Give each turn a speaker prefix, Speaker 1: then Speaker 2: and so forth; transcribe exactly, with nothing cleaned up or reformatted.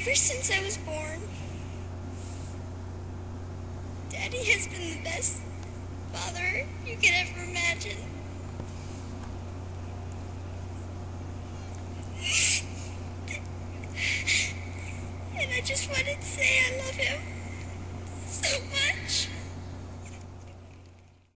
Speaker 1: Ever since I was born, Daddy has been the best father you could ever imagine. And I just wanted to say